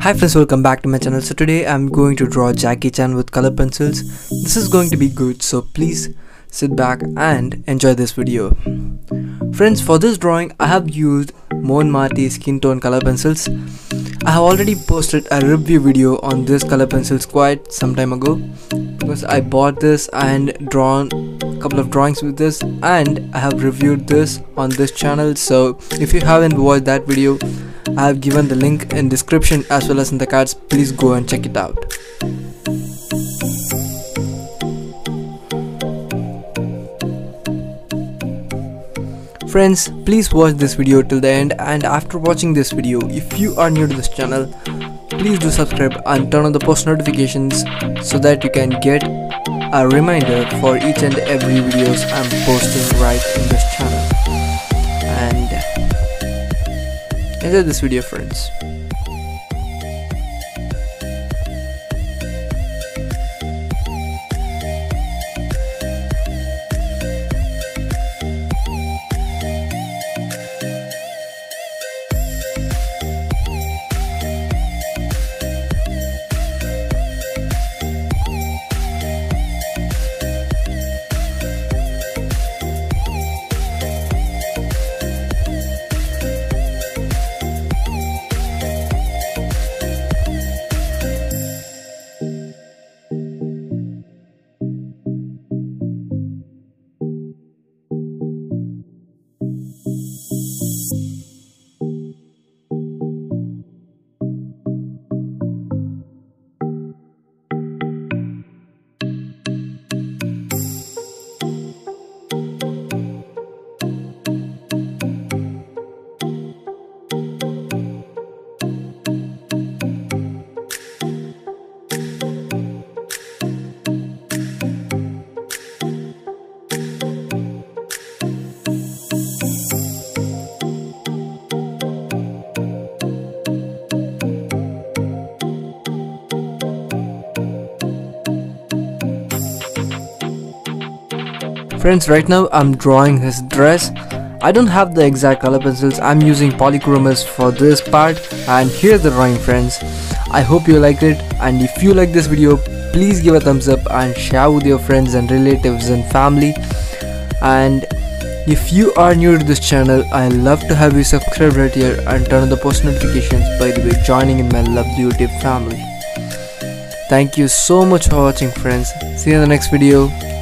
Hi friends, welcome back to my channel. So today I'm going to draw Jackie Chan with color pencils. This is going to be good, so please sit back and enjoy this video. Friends, for this drawing I have used Mon Marty skin tone color pencils. I have already posted a review video on this color pencils quite some time ago because I bought this and drawn a couple of drawings with this, and I have reviewed this on this channel. So if you haven't watched that video, I have given the link in description as well as in the cards. Please go and check it out. Friends, please watch this video till the end, and after watching this video, if you are new to this channel, please do subscribe and turn on the post notifications so that you can get a reminder for each and every videos I'm posting right in this channel. And enjoy this video, friends. Friends, right now I'm drawing his dress. I don't have the exact color pencils. I'm using polychromos for this part, and here's the drawing, friends. I hope you liked it, and if you like this video, please give a thumbs up and share with your friends and relatives and family. And if you are new to this channel, I love to have you subscribe right here and turn on the post notifications, by the way, joining in my lovely YouTube family. Thank you so much for watching, friends. See you in the next video.